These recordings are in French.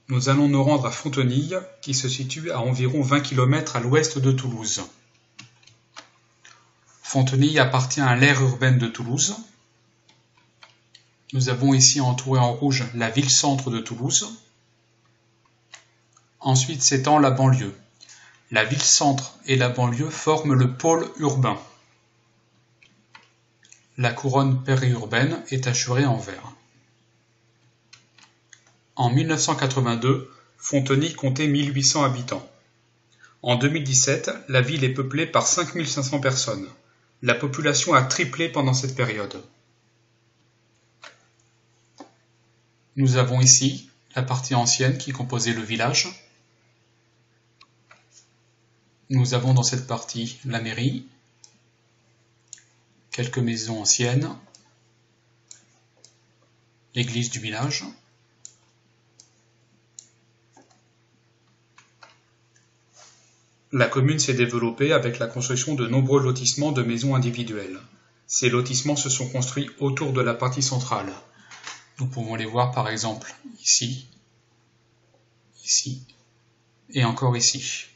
Nous allons nous rendre à Fontenilles, qui se situe à environ 20 km à l'ouest de Toulouse. Fontenilles appartient à l'aire urbaine de Toulouse. Nous avons ici entouré en rouge la ville-centre de Toulouse. Ensuite s'étend la banlieue. La ville-centre et la banlieue forment le pôle urbain. La couronne périurbaine est hachurée en vert. En 1982, Fontenilles comptait 1800 habitants. En 2017, la ville est peuplée par 5500 personnes. La population a triplé pendant cette période. Nous avons ici la partie ancienne qui composait le village. Nous avons dans cette partie la mairie, quelques maisons anciennes, l'église du village. La commune s'est développée avec la construction de nombreux lotissements de maisons individuelles. Ces lotissements se sont construits autour de la partie centrale. Nous pouvons les voir par exemple ici, ici et encore ici.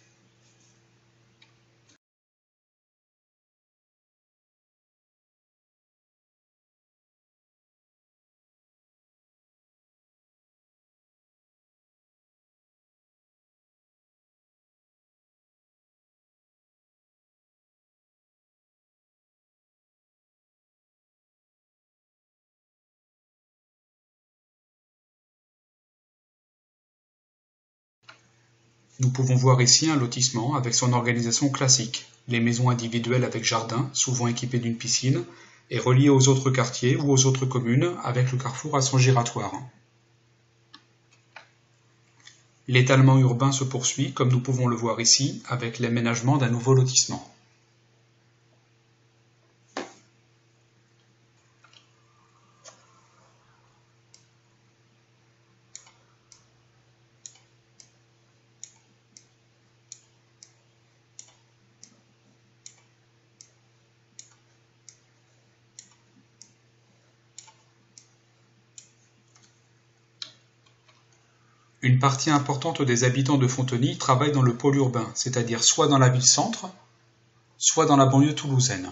Nous pouvons voir ici un lotissement avec son organisation classique, les maisons individuelles avec jardin, souvent équipées d'une piscine, et reliées aux autres quartiers ou aux autres communes avec le carrefour à son giratoire. L'étalement urbain se poursuit, comme nous pouvons le voir ici, avec l'aménagement d'un nouveau lotissement. Une partie importante des habitants de Fontenilles travaille dans le pôle urbain, c'est-à-dire soit dans la ville-centre, soit dans la banlieue toulousaine.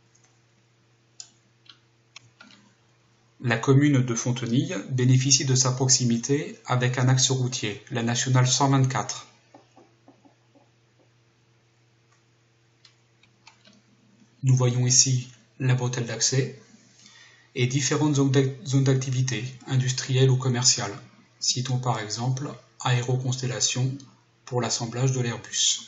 La commune de Fontenilles bénéficie de sa proximité avec un axe routier, la nationale 124. Nous voyons ici la bretelle d'accès et différentes zones d'activité, industrielles ou commerciales. Citons par exemple Aéroconstellation pour l'assemblage de l'Airbus.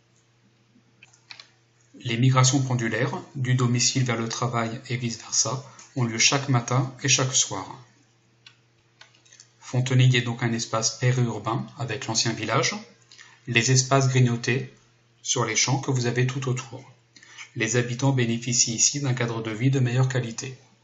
Les migrations pendulaires, du domicile vers le travail et vice-versa, ont lieu chaque matin et chaque soir. Fontenilles est donc un espace périurbain avec l'ancien village, les espaces grignotés sur les champs que vous avez tout autour. Les habitants bénéficient ici d'un cadre de vie de meilleure qualité.